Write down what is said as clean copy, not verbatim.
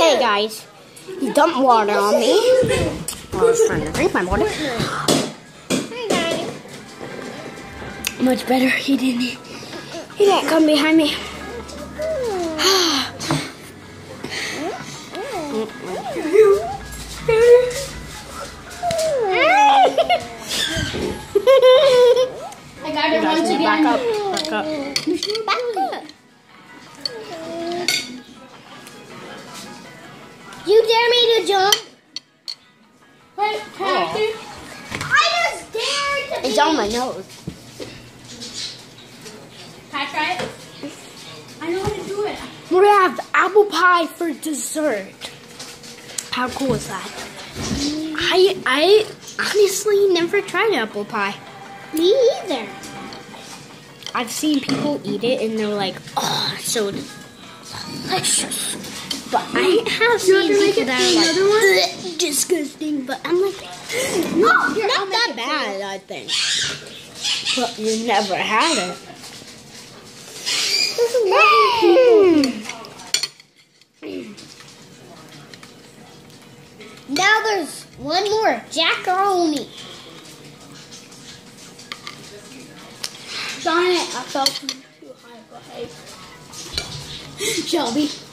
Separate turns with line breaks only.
Hey guys, he dumped water on me. I was trying to drink my water.
Hey guys.
Much better. He didn't come behind me.
I got it once again.
Back up. Back up.
Back up. You dare me to jump? Wait, can I see? I just dared to
It's on my nose.
Can I try it? I know how to do it.
We're gonna have apple pie for dessert. How cool is that? I honestly never tried apple pie.
Me either.
I've seen people eat it and they're like, oh, it's so delicious. But I have seen people that are like, disgusting. But I'm like, not that bad, I think. But you never had it.
Now there's one more. Jackaroni. Darn it, I fell too high. Shelby.